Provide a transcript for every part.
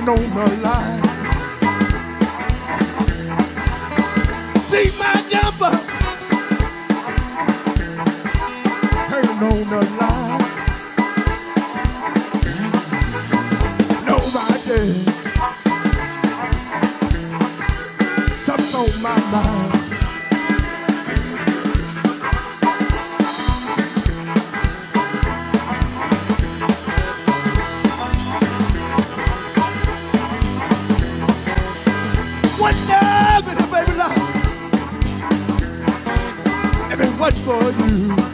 on the line. See my jumper hanging on the line. Nobody, something on my mind. What for you?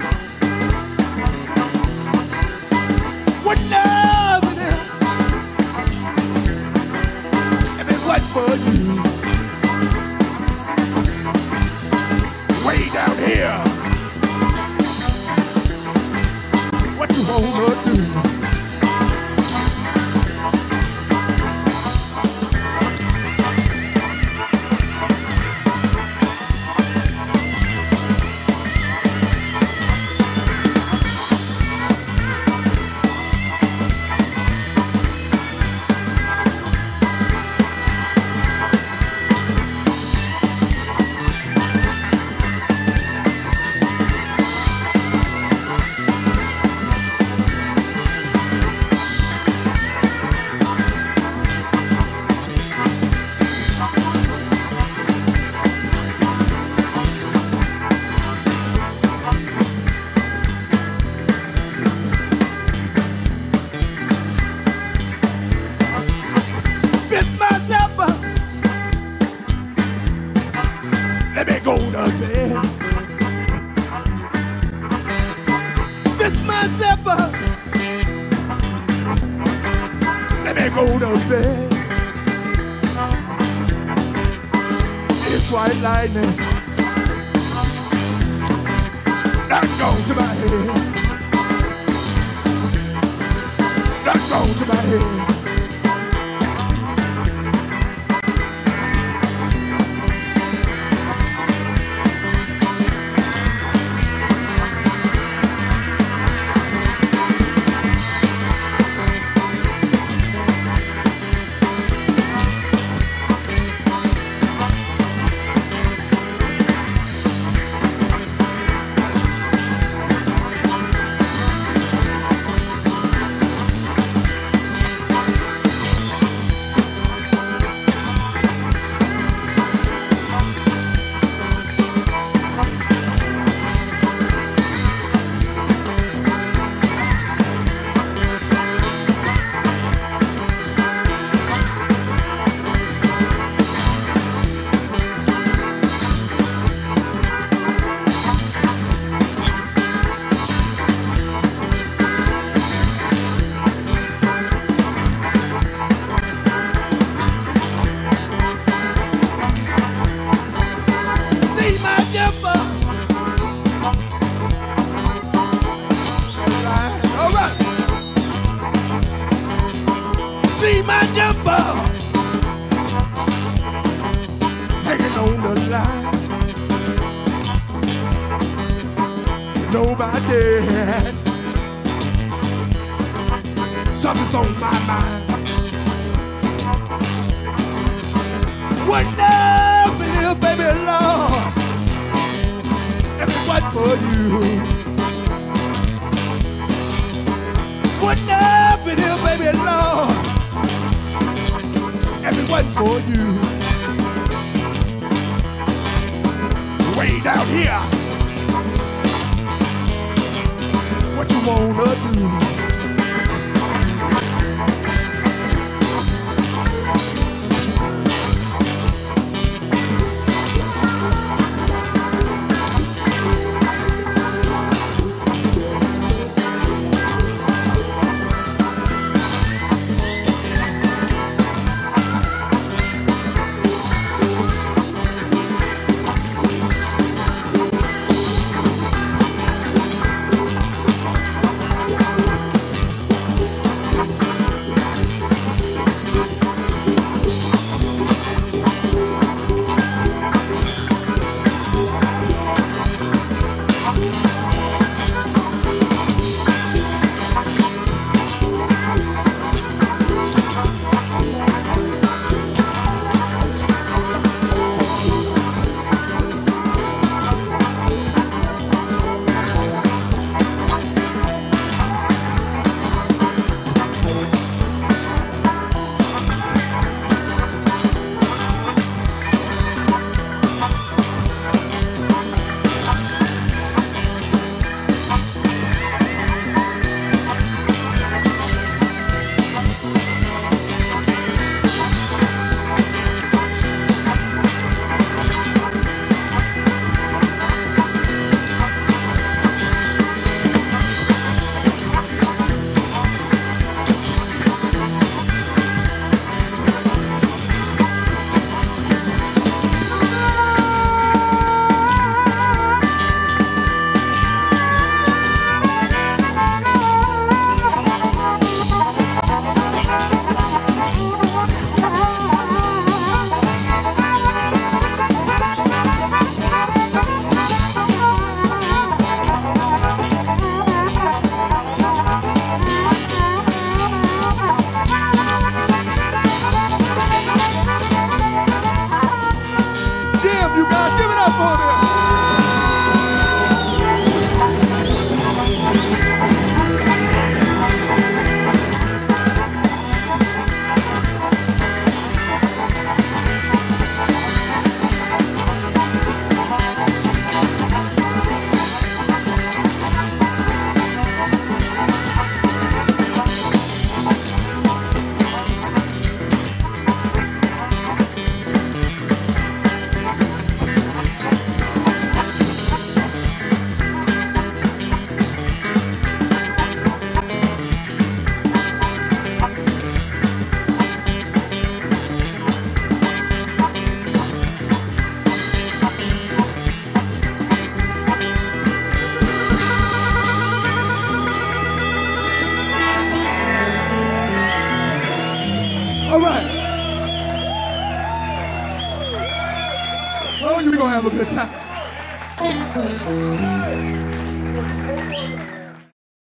What love it is? I mean, what for you? Way down here. What you wanna do? Let me go to bed. This my supper. Let me go to bed. It's white lightning not gone to my head. Not gone to my head. See my jumper hanging on the line. Nobody had. Something's on my mind. What love it is, baby, Lord. And what for you? What love it is, baby, Lord. Everyone for you. Way down here. What you wanna do? on in. All right. Told you we're gonna have a good time.